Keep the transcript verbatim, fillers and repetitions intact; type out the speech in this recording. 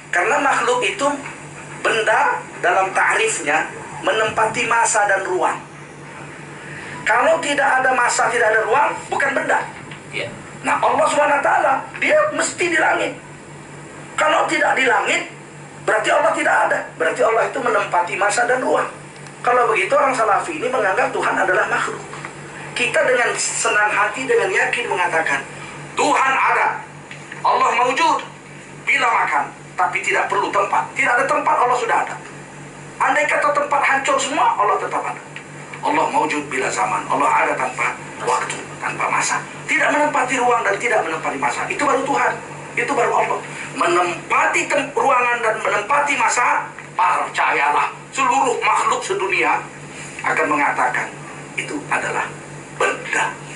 Karena makhluk itu benda dalam ta'rifnya menempati masa dan ruang. Kalau tidak ada masa, tidak ada ruang, bukan benda. Ya. Nah, Allah subhanahu wa taala dia mesti di langit. Kalau tidak di langit, berarti Allah tidak ada. Berarti Allah itu menempati masa dan ruang. Kalau begitu orang Salafi ini menganggap Tuhan adalah makhluk. Kita dengan senang hati, dengan yakin mengatakan Tuhan ada, Allah mawujud bila makan, tapi tidak perlu tempat. Tidak ada tempat, Allah sudah ada. Andai kata tempat hancur semua, Allah tetap ada. Allah mawujud bila zaman, Allah ada tanpa waktu, tanpa masa. Tidak menempati ruang dan tidak menempati masa. Itu baru Tuhan, itu baru Allah. Menempati ruangan dan menempati masa, percayalah, seluruh makhluk sedunia akan mengatakan itu adalah benda.